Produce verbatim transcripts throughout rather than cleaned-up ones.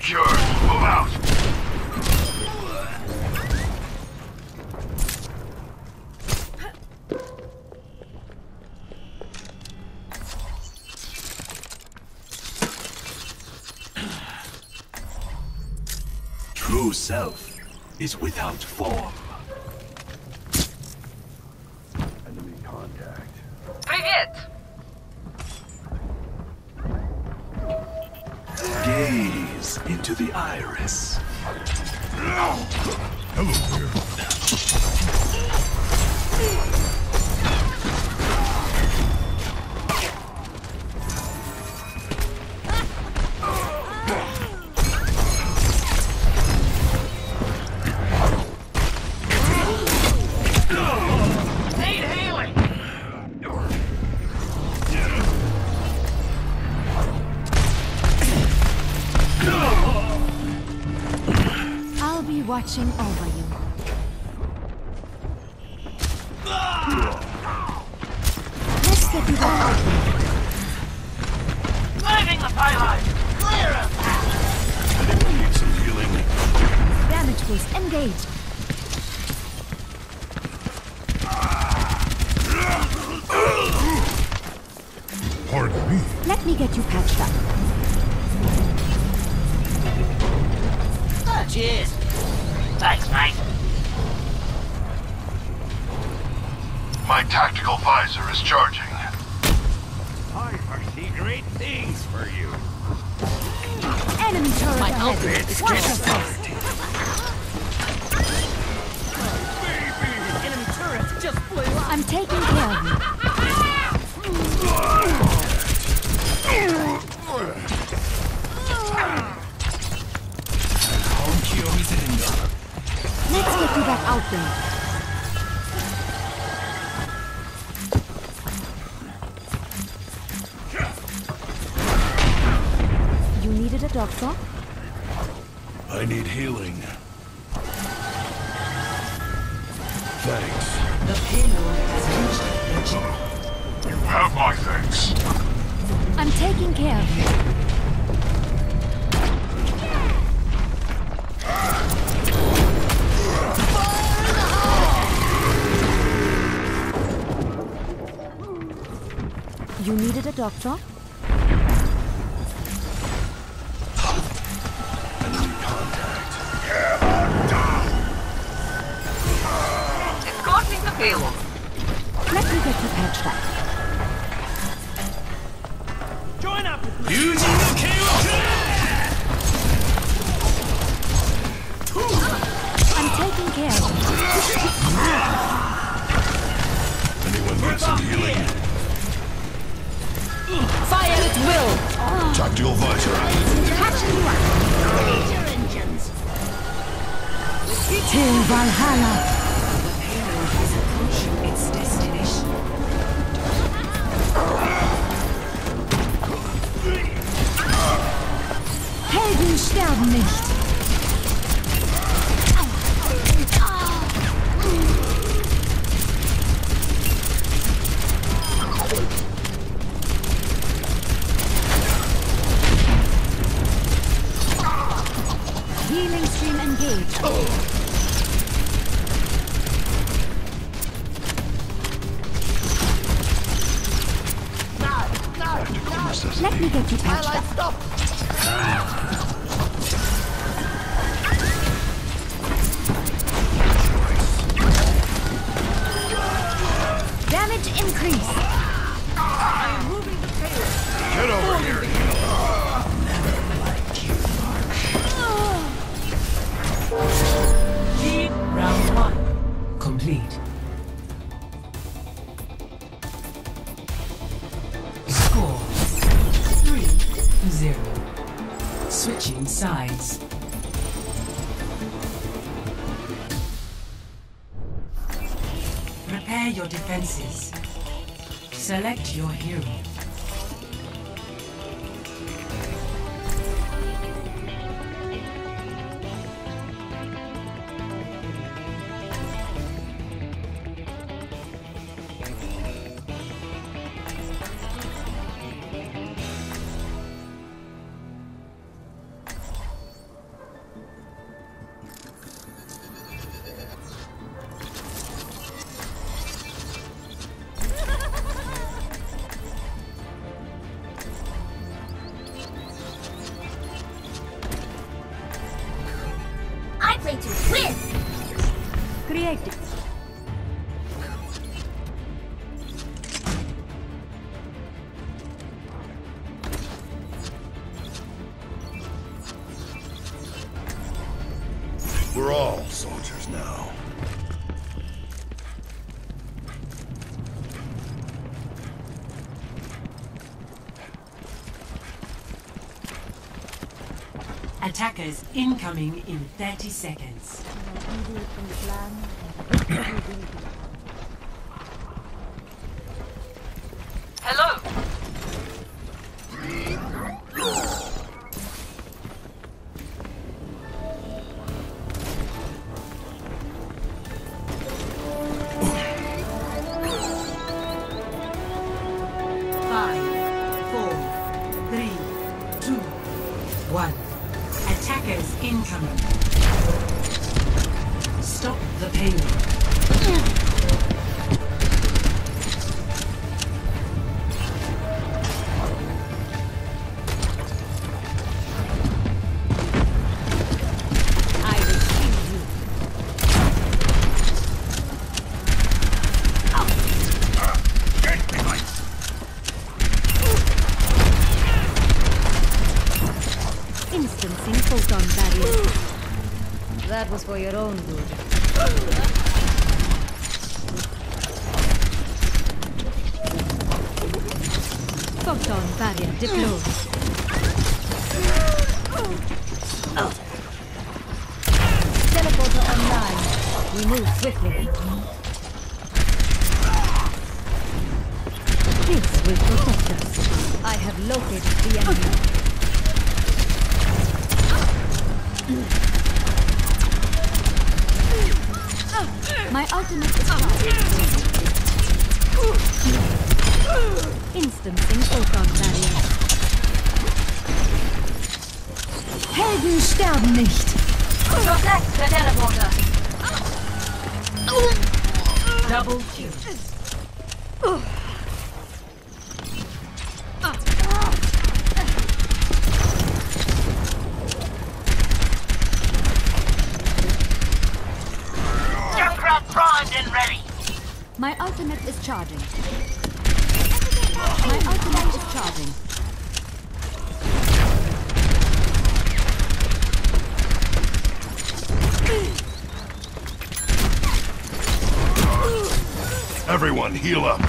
secured. Move out. True self is without form. Enemy contact. Привет! Gaze into the iris. Hello there. Need healing! I'll be watching over you. Let's get you back. Leaving the payload! Clear him! Anyone need some healing? Damage boost engaged. Pardon me. Let me get you patched up. Oh, cheers! Thanks, mate. My tactical visor is charging. I foresee great things for you. Enemy turret My ahead. ultimate is Watch just- yourself. Enemy turret just blew up! I'm taking care of you. Let's get you back out there. You needed a doctor? I need healing. Thanks. The payload has reached the chip. You have my thanks. I'm taking care of you. You needed a doctor? Enemy contact. Escorting the payload. Let me get you patched up. Join up with me! I'm taking care of you. Anyone need some healing? Fire at will! Tactical visor. Patching you up. Major engines. Till Valhalla. The payload is approaching its destination. Helden sterben nicht. Healing stream engaged. Tactical necessity. Let me get you patched up. Stop! Damage increase. I'm moving the payload! Get over here. Lead round one. Complete. Score three zero. Switching sides. Prepare your defenses. Select your hero. We're all soldiers now. Attackers incoming in thirty seconds. Hello. Five, four, three, two, one. Attackers incoming. Stop the payload. I will shield you. Instancing photon barrier. That was for your own good. Photon barrier deployed. Teleporter online. We move swiftly. This will protect us. I have located the enemy. My ultimate is charged. Instancing photon barrier. Helden sterben nicht. Protect the teleporter. Double kill. Junkrat primed and ready. My ultimate is charging. My ultimate is charging. Everyone, heal up.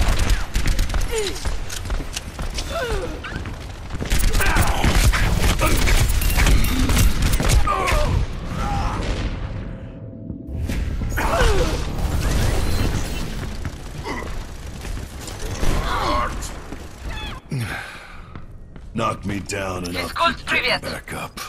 Knock me down and I'll Fizgul keep Privet. getting back up.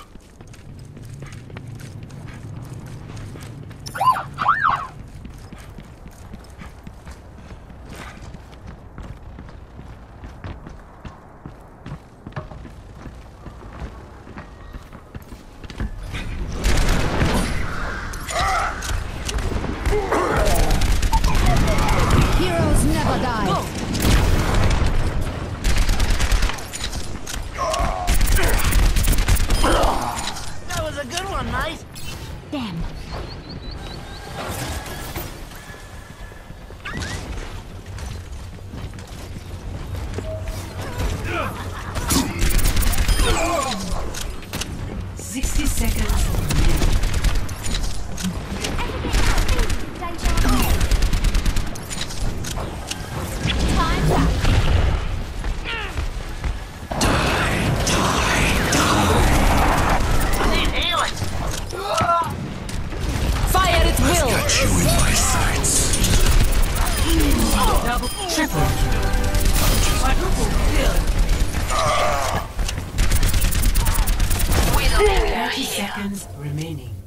Heroes never die. That was a good one, mate. Damn. Sixty seconds. Time's up. Need healing. Fire at will. Got you in my sights. Double triple kill. Quadruple kill. We don't thirty seconds remaining.